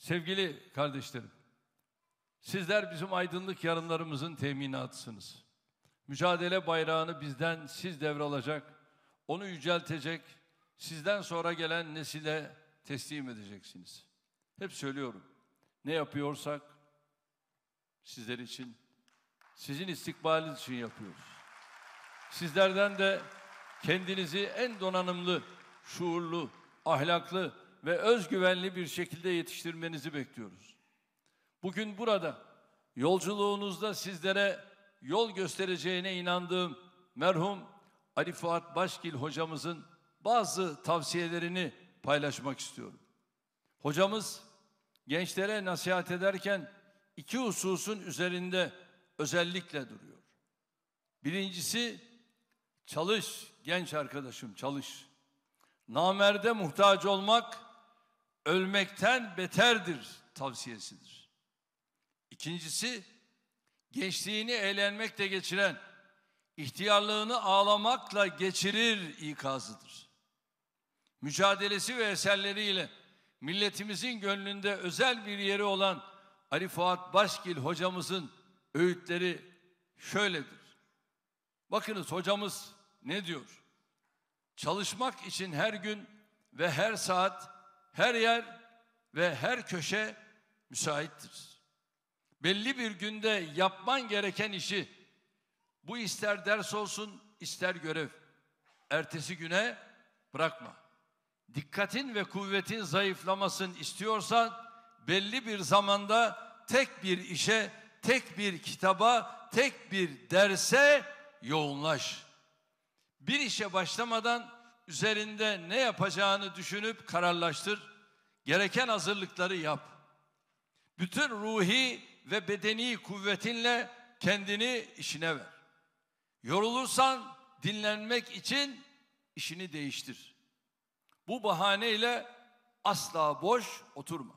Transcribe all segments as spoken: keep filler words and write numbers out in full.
Sevgili kardeşlerim, sizler bizim aydınlık yarınlarımızın teminatısınız. Mücadele bayrağını bizden siz devralacak, onu yüceltecek, sizden sonra gelen nesile teslim edeceksiniz. Hep söylüyorum, ne yapıyorsak sizler için, sizin istikbaliniz için yapıyoruz. Sizlerden de kendinizi en donanımlı, şuurlu, ahlaklı ve özgüvenli bir şekilde yetiştirmenizi bekliyoruz. Bugün burada yolculuğunuzda sizlere yol göstereceğine inandığım merhum Ali Fuat Başgil hocamızın bazı tavsiyelerini paylaşmak istiyorum. Hocamız gençlere nasihat ederken iki hususun üzerinde özellikle duruyor. Birincisi, çalış genç arkadaşım, çalış. Namerde muhtaç olmak ölmekten beterdir tavsiyesidir. İkincisi, gençliğini eğlenmekle geçiren, ihtiyarlığını ağlamakla geçirir ikazıdır. Mücadelesi ve eserleriyle milletimizin gönlünde özel bir yeri olan Ali Fuat Başgil hocamızın öğütleri şöyledir. Bakınız hocamız ne diyor? Çalışmak için her gün ve her saat, her yer ve her köşe müsaittir. Belli bir günde yapman gereken işi, bu ister ders olsun, ister görev, ertesi güne bırakma. Dikkatin ve kuvvetin zayıflamasın istiyorsan, belli bir zamanda tek bir işe, tek bir kitaba, tek bir derse yoğunlaş. Bir işe başlamadan üzerinde ne yapacağını düşünüp kararlaştır. Gereken hazırlıkları yap. Bütün ruhi ve bedeni kuvvetinle kendini işine ver. Yorulursan dinlenmek için işini değiştir. Bu bahaneyle asla boş oturma.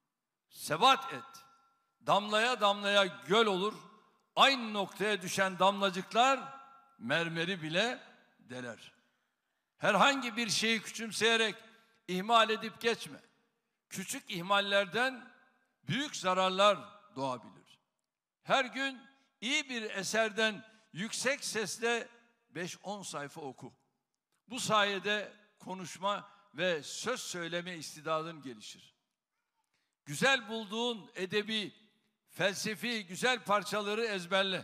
Sebat et. Damlaya damlaya göl olur. Aynı noktaya düşen damlacıklar mermeri bile deler. Herhangi bir şeyi küçümseyerek ihmal edip geçme. Küçük ihmallerden büyük zararlar doğabilir. Her gün iyi bir eserden yüksek sesle beş on sayfa oku. Bu sayede konuşma ve söz söyleme istidadın gelişir. Güzel bulduğun edebi, felsefi güzel parçaları ezberle.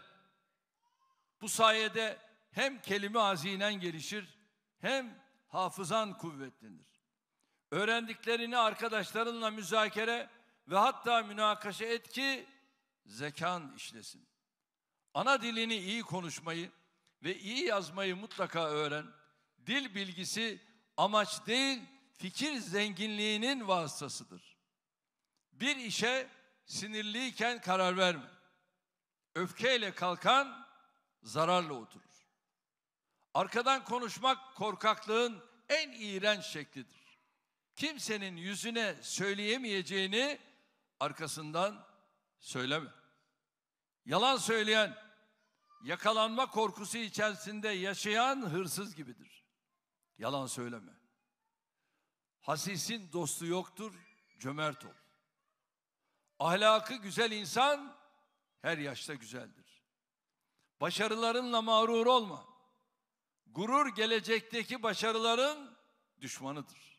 Bu sayede hem kelime hazinen gelişir, hem hafızan kuvvetlenir. Öğrendiklerini arkadaşlarınla müzakere ve hatta münakaşa et ki zekan işlesin. Ana dilini iyi konuşmayı ve iyi yazmayı mutlaka öğren. Dil bilgisi amaç değil, fikir zenginliğinin vasıtasıdır. Bir işe sinirliyken karar verme. Öfkeyle kalkan zararla oturur. Arkadan konuşmak korkaklığın en iğrenç şeklidir. Kimsenin yüzüne söyleyemeyeceğini arkasından söyleme. Yalan söyleyen, yakalanma korkusu içerisinde yaşayan hırsız gibidir. Yalan söyleme. Hasisin dostu yoktur, cömert ol. Ahlakı güzel insan her yaşta güzeldir. Başarılarınla mağrur olma. Gurur gelecekteki başarıların düşmanıdır.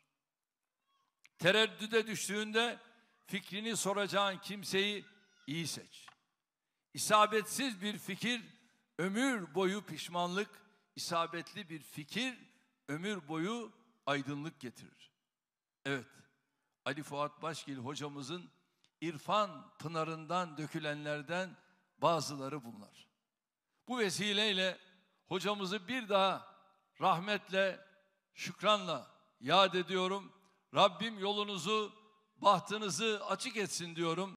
Tereddüde düştüğünde fikrini soracağın kimseyi iyi seç. İsabetsiz bir fikir ömür boyu pişmanlık, isabetli bir fikir ömür boyu aydınlık getirir. Evet, Ali Fuat Başgil hocamızın irfan pınarından dökülenlerden bazıları bunlar. Bu vesileyle hocamızı bir daha rahmetle, şükranla yad ediyorum. Rabbim yolunuzu, bahtınızı açık etsin diyorum.